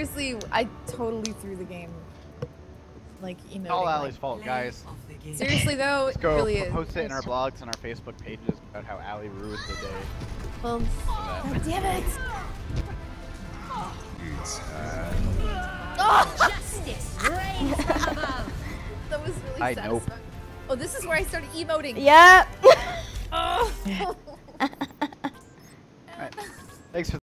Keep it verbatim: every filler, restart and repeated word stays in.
seriously, I totally threw the game. Like, emoting. All like, Allie's fault, guys. Seriously though, Let's it go really is. post it in our blogs and our Facebook pages about how Allie ruined the day. Well, God damn it! Uh, Oh! Justice reigns from above. That was really I satisfying. nope. Oh, this is where I started emoting. Yep. Oh. Alright. Thanks for